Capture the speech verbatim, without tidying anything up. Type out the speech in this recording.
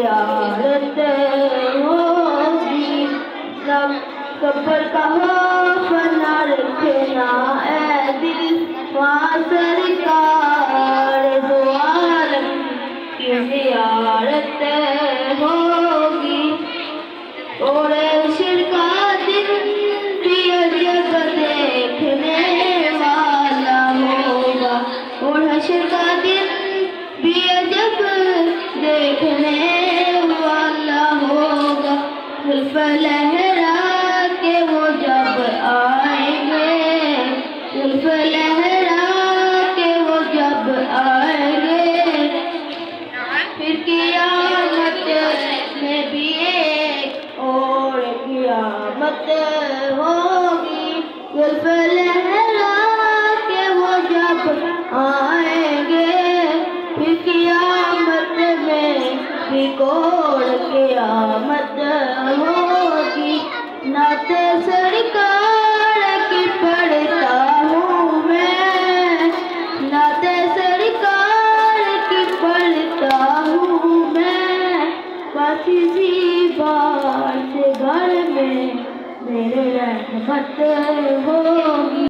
زیارت ہوگی، قبر کا خوف نہ رکھنا اے دل، وہاں سرکار دو عالم کی زیارت ہوگی۔ اور عشر کا دن بھی عجب دیکھنے والا ہوگا، اور حشر کا دن بھی عجب دیکھنے والا ہوگا۔ زلف لہرا کے وہ جب آئیں گے، زلف لہرا کے وہ جب آئیں گے، پھر قیامت میں بھی ایک اور قیامت ہوگی۔ زلف لہرا کے وہ جب آئیں گے، پھر قیامت میں بھی اور قیامت ہوگی۔ نعت سرکار کی پڑھتا ہوں میں، نعت سرکار کی پڑھتا ہوں میں، پاکیزی بار سے گھر میں میرے رحمت ہو۔